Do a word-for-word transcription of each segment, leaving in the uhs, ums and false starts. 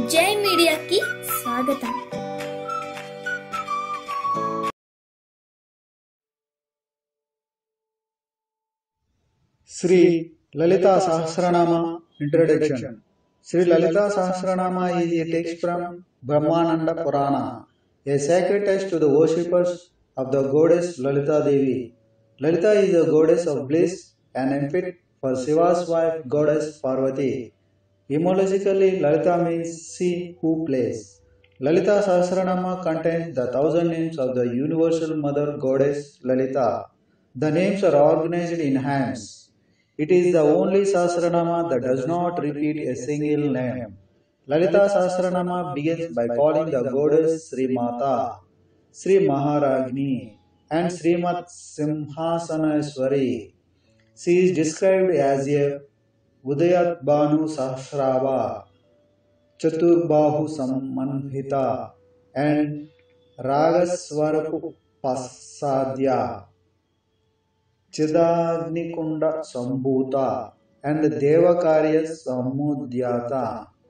జై మీడియాకి స్వాగతం. Sri Lalita Sahasranama Introduction. Sri Lalita Sahasranama is a text from Brahmananda Purana, a sacred text to the worshippers of the goddess Lalita Devi. Lalita is the goddess of bliss and infant for Shiva's wife, goddess Parvati. Etymologically, Lalita means she who plays. Lalita Sahasranama contains the thousand names of the universal mother goddess Lalita. The names are organized in hymns. It is the only Sahasranama that does not repeat a single name. Lalita Sahasranama begins by calling the goddess Sri Mata, Sri Maharagni, and Srimat Simhasanaswari. She is described as a Udayat Banu Sahasrava, Chaturbahu Samanhita, and Ragaswarapu Pasadya, Chidagnikunda Sambhuta, and Devakarya Samudyata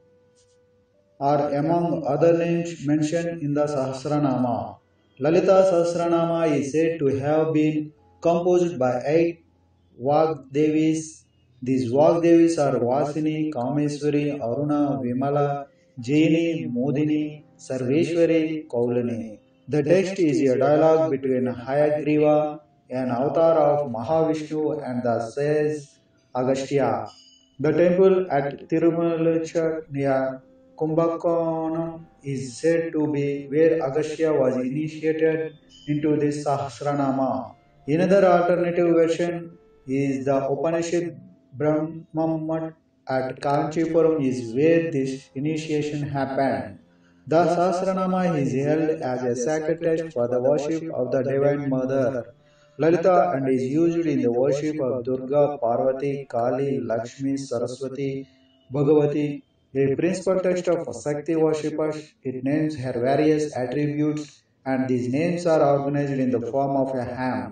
are among other names mentioned in the Sahasranama. Lalita Sahasranama is said to have been composed by eight Vagdevis. These Vagdevis are Vasini, Kameswari, Aruna, Vimala, Jaini, Modini, Sarveshwari, Kaulani. The text is a dialogue between Hayagriva, an avatar of Mahavishnu, and the sage Agastya. The temple at Tirumalachar near Kumbakonam is said to be where Agastya was initiated into this Sahasranama. Another alternative version is the Upanishad Brahmamat at Kanchipuram is where this initiation happened. The Sahasranama is held as a sacred text for the worship of the Divine Mother Lalita and is used in the worship of Durga, Parvati, Kali, Lakshmi, Saraswati, Bhagavati. A principal text of Shakti worshippers. It names her various attributes, and these names are organized in the form of a hymn.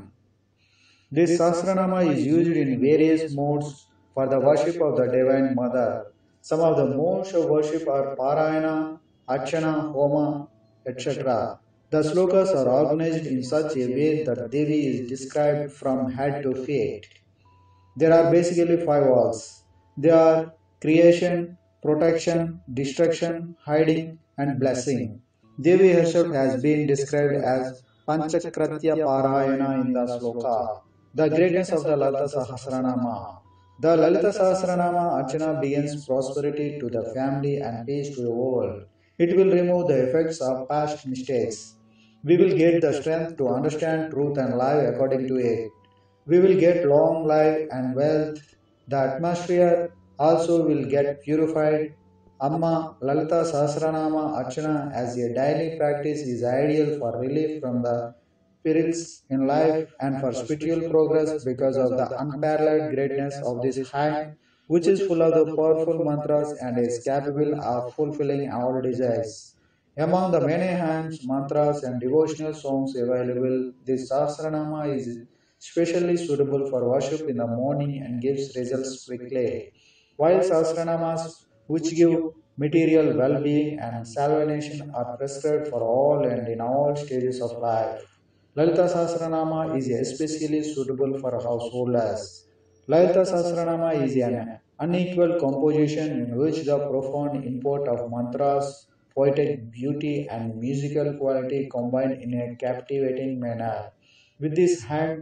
This Sahasranama is used in various modes for the worship of the Divine Mother. Some of the modes of worship are Parayana, Archana, Homa, et cetera. The slokas are organized in such a way that Devi is described from head to feet. There are basically five walls. They are creation, protection, destruction, hiding, and blessing. Devi herself has been described as Panchakratya Parayana in the sloka. The greatness of the Lalita Sahasranama. The Lalita Sahasranama Archana begins prosperity to the family and peace to the world. It will remove the effects of past mistakes. We will get the strength to understand truth and live according to it. We will get long life and wealth. The atmosphere also will get purified. Amma Lalita Sahasranama Archana as a daily practice is ideal for relief from the perils in life and for spiritual progress because of the unparalleled greatness of this hymn, which is full of the powerful mantras and is capable of fulfilling our desires. Among the many hymns, mantras, and devotional songs available, this Sahasranama is especially suitable for worship in the morning and gives results quickly. While Sahasranamas, which give material well-being and salvation, are prescribed for all and in all stages of life, Lalita Sahasranama is especially suitable for householders. Lalita Sahasranama is an unequal composition in which the profound import of mantras, poetic beauty, and musical quality combine in a captivating manner. With this hymn,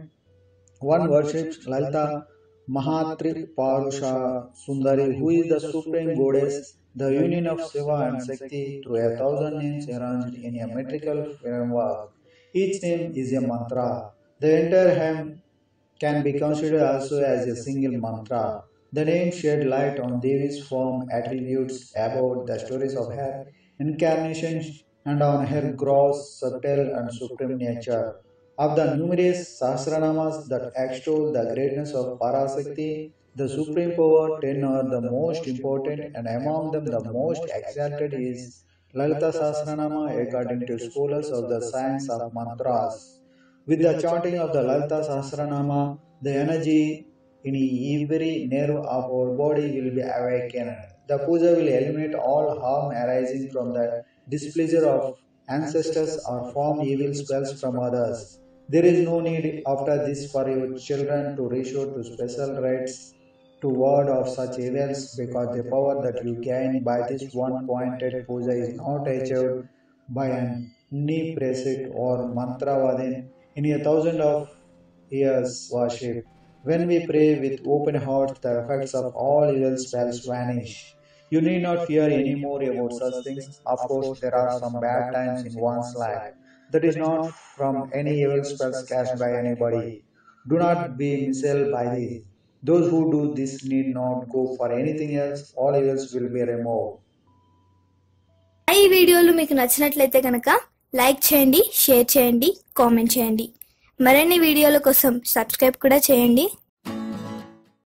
one worships Lalita Mahatri Parusha Sundari, who is the supreme goddess, the union of Shiva and Shakti, through a thousand names arranged in a metrical framework. Each name is a mantra. The entire hymn can be considered also as a single mantra. The names shed light on Devi's form, attributes, about the stories of her incarnations, and on her gross, subtle, and supreme nature. Of the numerous Sahasranamas that extol the greatness of Parasakti, the supreme power, ten are the most important, and among them the most exalted is Lalita Sahasranama according to scholars of the science of mantras. With the chanting of the Lalita Sahasranama, the energy in every nerve of our body will be awakened. The puja will eliminate all harm arising from the displeasure of ancestors or form evil spells from others. There is no need after this for your children to resort to special rites to ward off such evils, because the power that you gain by this one pointed puja is not achieved by an any precept or mantra within in a thousand of years worship. When we pray with open hearts, the effects of all evil spells vanish. You need not fear any more about such things. Of course, there are some bad times in one's life. That is not from any evil spells cast by anybody. Do not be misled by this. Those who do this need not go for anything else. All evils will be removed. ఈ వీడియోలు మీకు నచ్చినట్లయితే కనుక like చేయండి, share చేయండి, comment చేయండి. మరిన్ని వీడియోల కోసం సబ్స్క్రైబ్ కూడా చేయండి.